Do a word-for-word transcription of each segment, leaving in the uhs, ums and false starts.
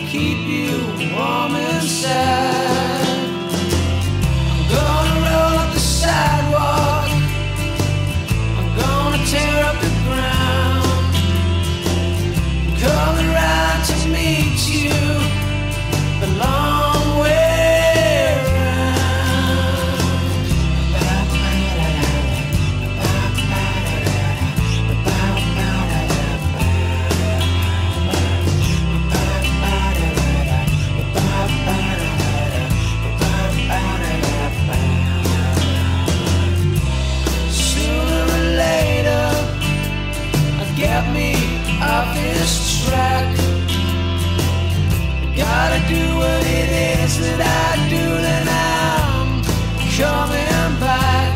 keep you warm inside. I'm gonna roll up the sidewalk, I'm gonna tear up the ground, I'm coming right to meet you the long way around. Sooner or later I'll get me off this track. Gotta do what it is that I do, then I'm coming back.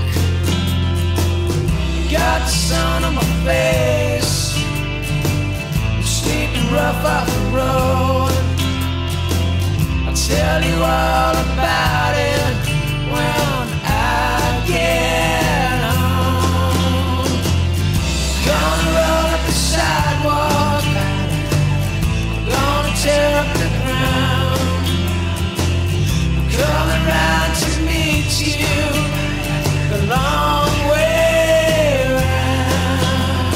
Got the sun on my face, I'm sleeping rough off the road. I'll tell you all about it when I get home. Gonna roll up the sidewalk, gonna tear up the ground, coming round to meet you the long way around.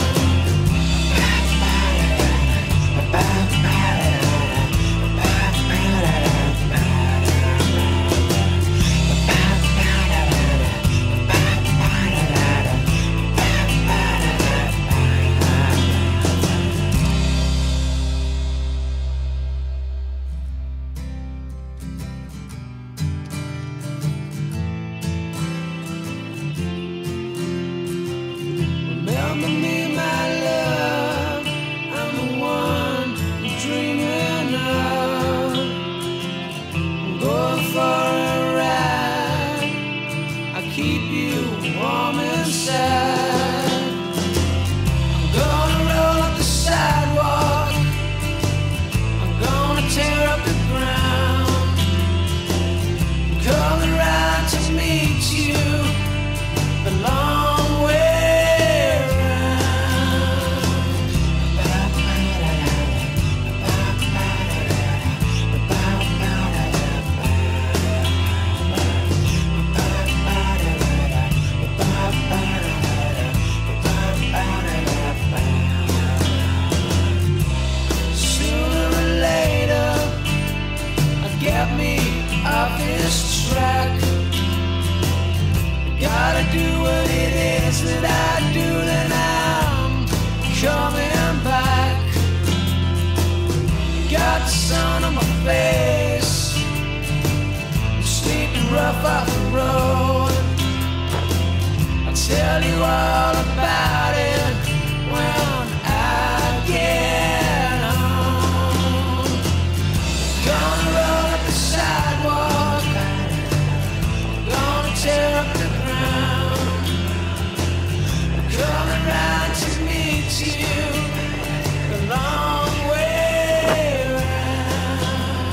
Remember me, my love, I'm the one you're dreaming of. I'm going for a ride, I'll keep you warm inside. I'm gonna roll up the sidewalk, I'm gonna tear up the ground, I'm coming right to meet you the long way. Sooner or later I'll get me off this track. Gotta do what it is that I do, then I'm coming back. Got the sun on my face, I'm sleeping rough off the road. I'll tell you all about it when I get home. Gonna roll up the sidewalk, gonna tear up the ground, coming round to meet you the long way around.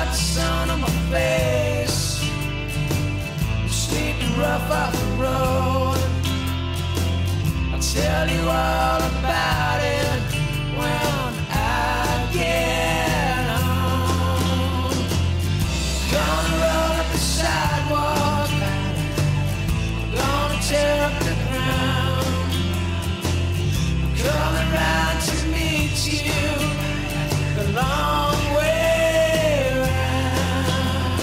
got the sun on my face. I'm sleeping rough off the road. I'll tell you all about it when I get home. Gonna roll up the sidewalk, gonna tear up the ground. Coming round to meet you the long way round.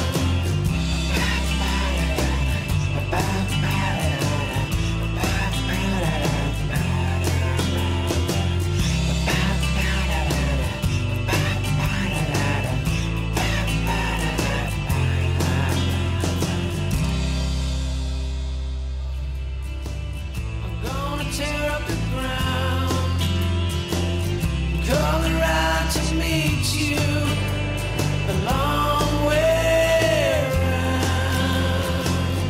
I'm gonna tear up the ground, coming round to meet you the long way round.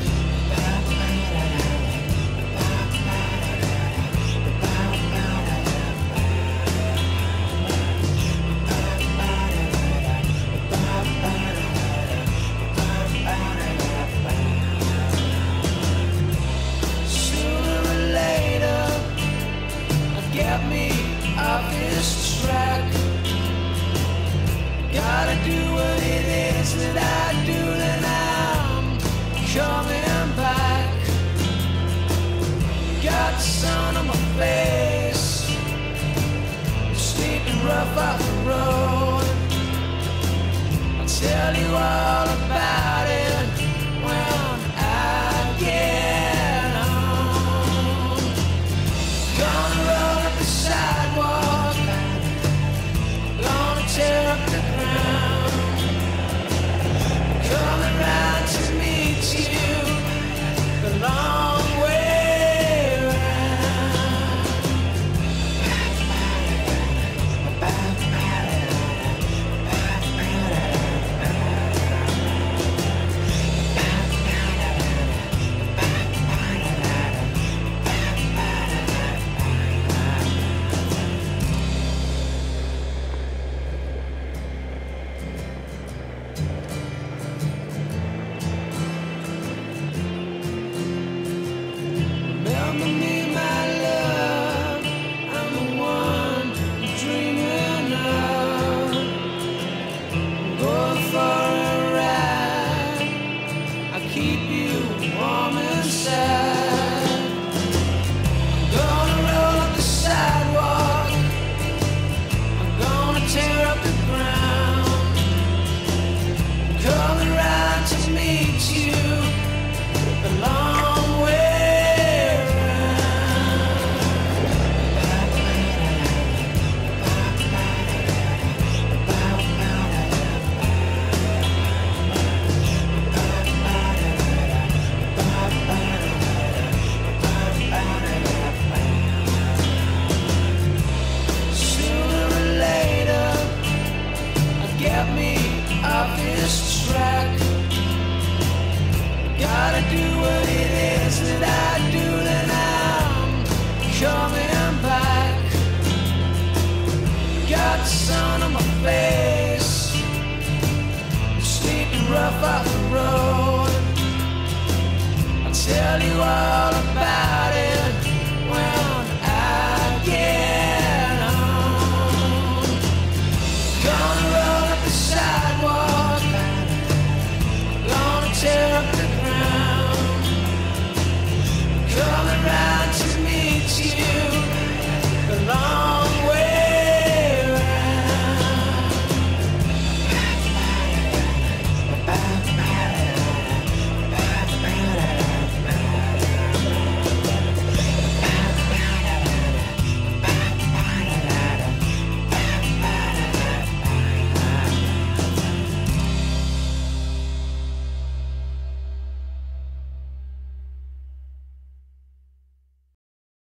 Sooner or later, I'll get me off this track. Gotta do what it is that I do, then I'm coming back. Got the sun on my face, sleeping rough off the road. I'll tell you all about it when I get home. Gonna roll up the sidewalk, gonna tear up the ground. Coming round to meet you the long way round. Remember me, my love, I'm the one you're dreaming of. Going for a ride, I'll keep you warm inside. I'm gonna roll up the sidewalk, I'm gonna tear up the ground. Coming round to meet you the long way. Sooner or later, I'll get me off this track. Gotta do what it is that I do, then I'm coming back. Got the sun on my face, sleeping rough off the road. I'll tell you all about